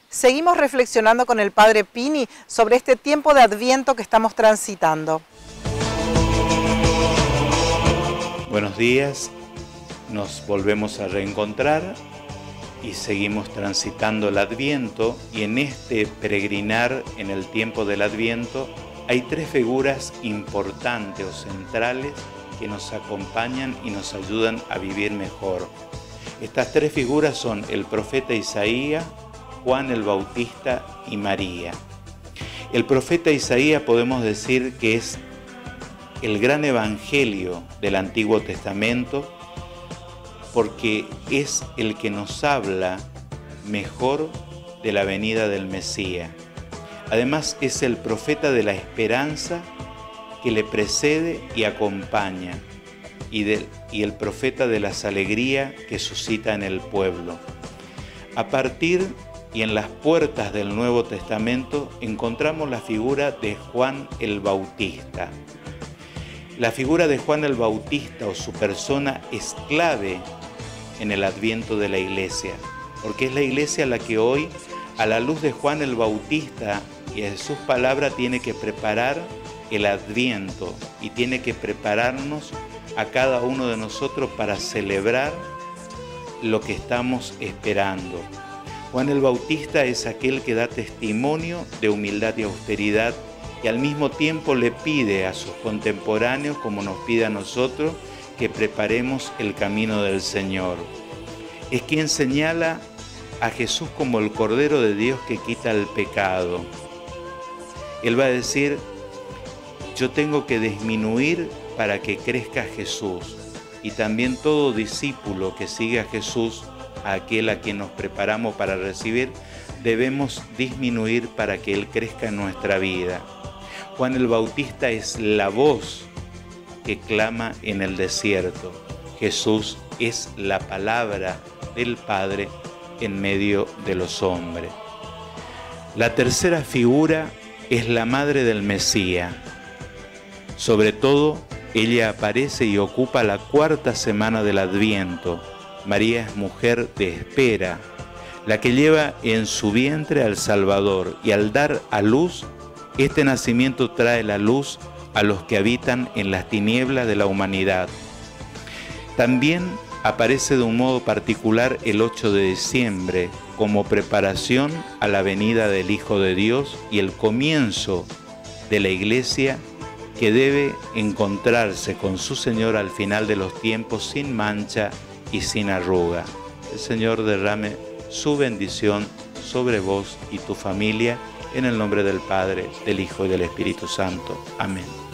Seguimos reflexionando con el Padre Pini sobre este tiempo de Adviento que estamos transitando. Buenos días, nos volvemos a reencontrar y seguimos transitando el Adviento, y en este peregrinar en el tiempo del Adviento hay tres figuras importantes o centrales que nos acompañan y nos ayudan a vivir mejor. Estas tres figuras son el profeta Isaías, Juan el Bautista y María. El profeta Isaías podemos decir que es el gran evangelio del Antiguo Testamento, porque es el que nos habla mejor de la venida del Mesías. Además es el profeta de la esperanza que le precede y acompaña, y el profeta de las alegrías que suscita en el pueblo. A partir y en las puertas del Nuevo Testamento encontramos la figura de Juan el Bautista. La figura de Juan el Bautista o su persona es clave en el Adviento de la Iglesia, porque es la Iglesia la que hoy, a la luz de Juan el Bautista y de sus palabras, tiene que preparar el Adviento y tiene que prepararnos a cada uno de nosotros para celebrar lo que estamos esperando. Juan el Bautista es aquel que da testimonio de humildad y austeridad, y al mismo tiempo le pide a sus contemporáneos, como nos pide a nosotros, que preparemos el camino del Señor. Es quien señala a Jesús como el Cordero de Dios que quita el pecado. Él va a decir: yo tengo que disminuir para que crezca Jesús. Y también todo discípulo que sigue a Jesús, a aquel a quien nos preparamos para recibir, debemos disminuir para que Él crezca en nuestra vida. Juan el Bautista es la voz que clama en el desierto. Jesús es la palabra del Padre en medio de los hombres. La tercera figura es la madre del Mesías. Sobre todo, ella aparece y ocupa la cuarta semana del Adviento. María es mujer de espera, la que lleva en su vientre al Salvador, y al dar a luz, este nacimiento trae la luz a los que habitan en las tinieblas de la humanidad. También aparece de un modo particular el 8 de diciembre como preparación a la venida del Hijo de Dios y el comienzo de la Iglesia, que debe encontrarse con su Señor al final de los tiempos sin mancha y sin arruga. El Señor derrame su bendición sobre vos y tu familia, en el nombre del Padre, del Hijo y del Espíritu Santo. Amén.